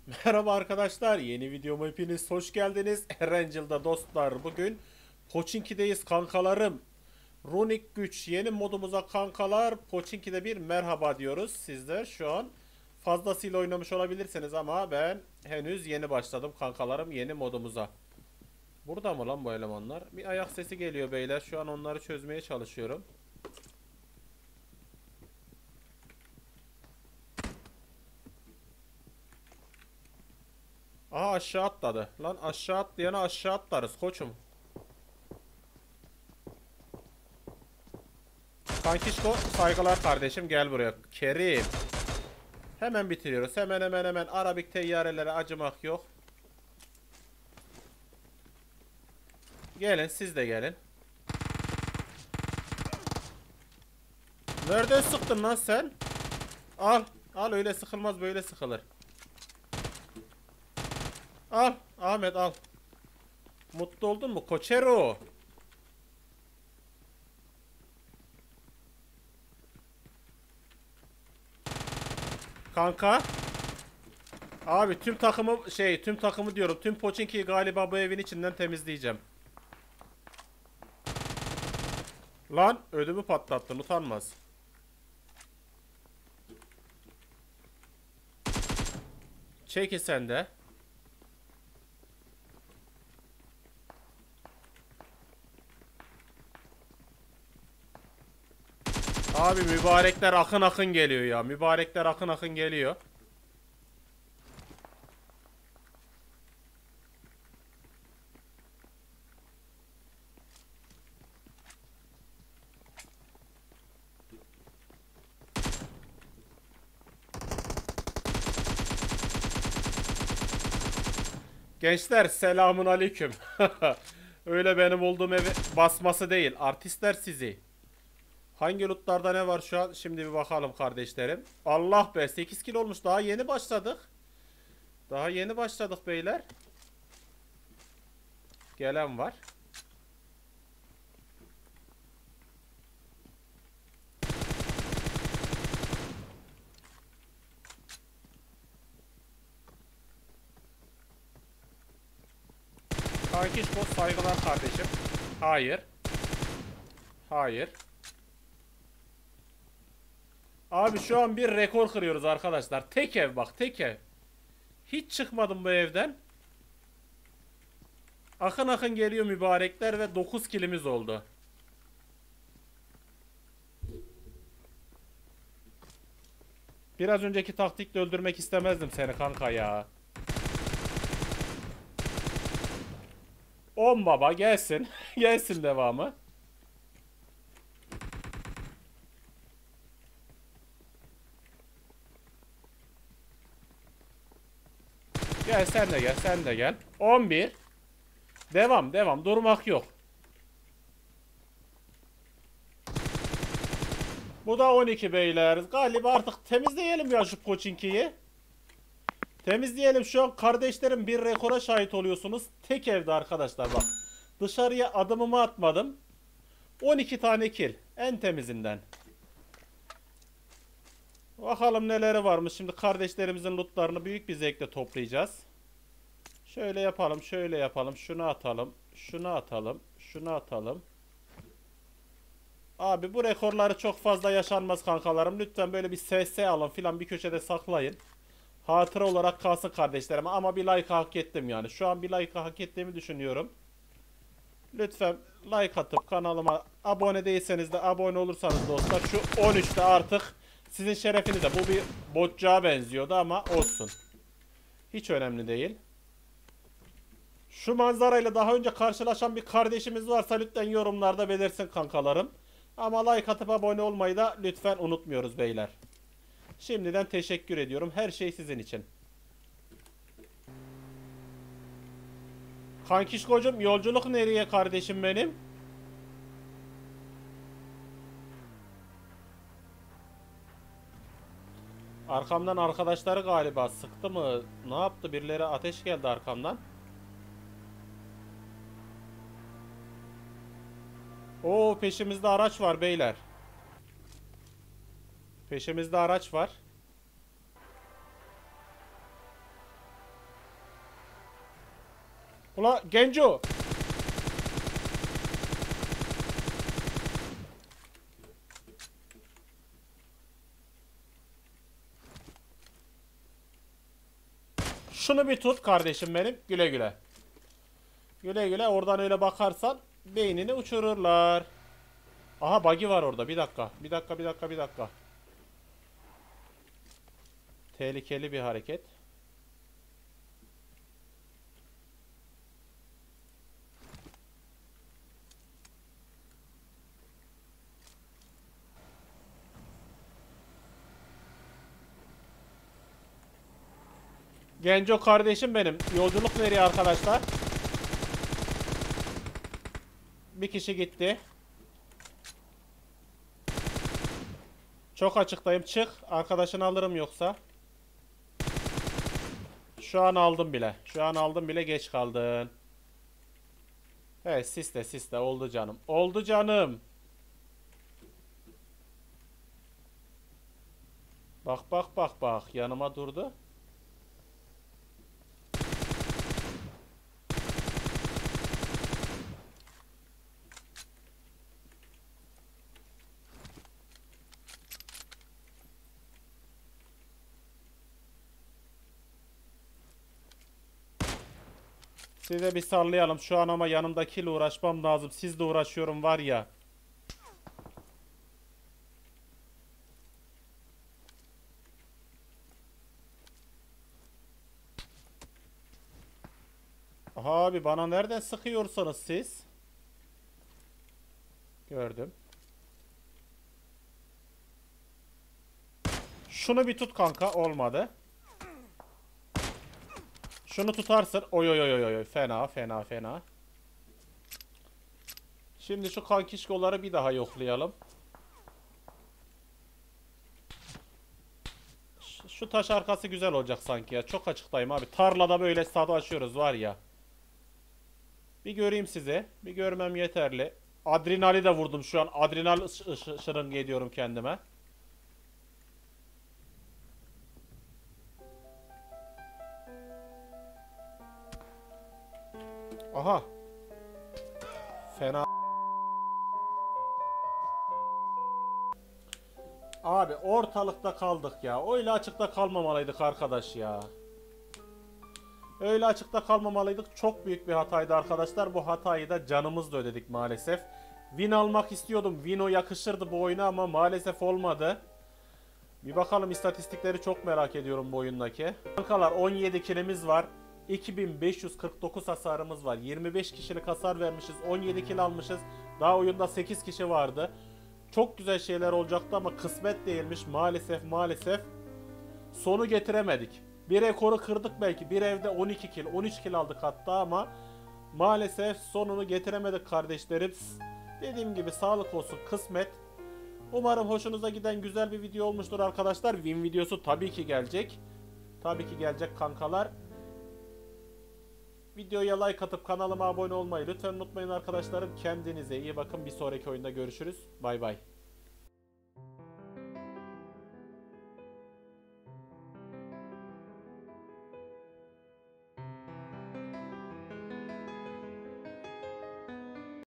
Merhaba arkadaşlar, yeni videoma hepiniz hoş geldiniz. Erangel'da dostlar, bugün Pochinki'deyiz kankalarım. Runik güç yeni modumuza kankalar. Pochinki'de bir merhaba diyoruz. Sizler şu an fazlasıyla oynamış olabilirsiniz ama ben henüz yeni başladım kankalarım yeni modumuza. Burada mı lan bu elemanlar? Bir ayak sesi geliyor beyler. Şu an onları çözmeye çalışıyorum. Aha, aşağı atladı. Lan aşağı atlayana aşağı atlarız koçum. Kankişko, saygılar kardeşim, gel buraya. Kerim. Hemen bitiriyoruz. Hemen Arabik teyyarelere acımak yok. Gelin, siz de gelin. Nereden sıktın lan sen? Al. Al, öyle sıkılmaz, böyle sıkılır. Al. Ahmet al. Mutlu oldun mu? Koçero. Kanka. Abi tüm takımı diyorum. Tüm Pochinki'yi galiba bu evin içinden temizleyeceğim. Lan ödümü patlattın, utanmaz. Çeki sen de. Abi mübarekler akın akın geliyor ya. Mübarekler akın akın geliyor. Gençler, selamun aleyküm. Öyle benim olduğum evi basması değil. Artistler sizi. Hangi lootlarda ne var şu an? Şimdi bir bakalım kardeşlerim. Allah be, 8 kilo olmuş. Daha yeni başladık. Daha yeni başladık beyler. Gelen var. Kanki spot, saygılar kardeşim. Hayır. Hayır. Abi şu an bir rekor kırıyoruz arkadaşlar. Tek ev, bak, tek ev. Hiç çıkmadım bu evden. Akın akın geliyor mübarekler ve 9 kilimiz oldu. Biraz önceki taktikle öldürmek istemezdim seni kanka ya. 10 baba gelsin. Gelsin devamı. Gel sen de gel, sen de gel. 11. Devam devam, durmak yok. Bu da 12 beyler. Galiba artık temizleyelim ya şu Pochinki'yi. Temizleyelim, şu an kardeşlerim bir rekora şahit oluyorsunuz. Tek evde arkadaşlar bak. Dışarıya adımımı atmadım. 12 tane kill. En temizinden. Bakalım neleri varmış. Şimdi kardeşlerimizin lootlarını büyük bir zevkle toplayacağız. Şöyle yapalım, şöyle yapalım. Şunu atalım, şunu atalım, şunu atalım. Abi bu rekorları çok fazla yaşanmaz kankalarım. Lütfen böyle bir SS alın filan, bir köşede saklayın. Hatıra olarak kalsın kardeşlerim. Ama bir like hak ettim yani. Şu an bir like hak ettiğimi düşünüyorum. Lütfen like atıp kanalıma abone değilseniz de abone olursanız dostlar. Şu 13'te artık sizin şerefinize. Bu bir botçağa benziyordu ama olsun. Hiç önemli değil. Şu manzarayla daha önce karşılaşan bir kardeşimiz varsa lütfen yorumlarda belirsin kankalarım. Ama like atıp abone olmayı da lütfen unutmuyoruz beyler. Şimdiden teşekkür ediyorum. Her şey sizin için. Kankişkocum, yolculuk nereye kardeşim benim? Arkamdan arkadaşları galiba sıktı mı? Ne yaptı? Birileri ateş geldi arkamdan. Oo, peşimizde araç var beyler. Peşimizde araç var. Ula Genco. Şunu bir tut kardeşim benim. Güle güle. Güle güle, oradan öyle bakarsan beynini uçururlar. Aha buggy var orada. Bir dakika. Bir dakika, bir dakika, bir dakika. Tehlikeli bir hareket. Genco kardeşim benim. Yolculuk nereye arkadaşlar? Bir kişi gitti. Çok açıktayım. Çık. Arkadaşını alırım yoksa. Şu an aldım bile. Şu an aldım bile, geç kaldın. Evet, siste siste. Oldu canım. Oldu canım. Bak bak bak bak. Yanıma durdu. Size bir sallayalım. Şu an ama yanımdakiyle uğraşmam lazım. Sizle uğraşıyorum var ya. Abi bana nereden sıkıyorsunuz siz? Gördüm. Şunu bir tut kanka. Olmadı. Şunu tutarsın. Oy oy oy oy. Fena fena fena. Şimdi şu kankişkoları bir daha yoklayalım. Şu taş arkası güzel olacak sanki ya. Çok açıktayım abi. Tarlada böyle savaşıyoruz var ya. Bir göreyim sizi. Bir görmem yeterli. Adrenali de vurdum şu an. Adrenal şırıngı ediyorum kendime. Aha. Fena. Abi ortalıkta kaldık ya. Öyle açıkta kalmamalıydık arkadaş ya. Öyle açıkta kalmamalıydık. Çok büyük bir hataydı arkadaşlar. Bu hatayı da canımızla ödedik maalesef. Win almak istiyordum. Win yakışırdı bu oyuna ama maalesef olmadı. Bir bakalım, istatistikleri çok merak ediyorum bu oyundaki. Kankalar 17 kilimiz var. 2549 hasarımız var. 25 kişilik hasar vermişiz. 17 kill almışız. Daha oyunda 8 kişi vardı. Çok güzel şeyler olacaktı ama kısmet değilmiş. Maalesef maalesef. Sonu getiremedik. Bir rekoru kırdık belki. Bir evde 12 kill, 13 kill aldık hatta ama maalesef sonunu getiremedik kardeşlerim. Dediğim gibi sağlık olsun, kısmet. Umarım hoşunuza giden güzel bir video olmuştur arkadaşlar. Win videosu tabii ki gelecek. Tabii ki gelecek kankalar. Videoya like atıp kanalıma abone olmayı lütfen unutmayın arkadaşlarım. Kendinize iyi bakın. Bir sonraki oyunda görüşürüz. Bay bay.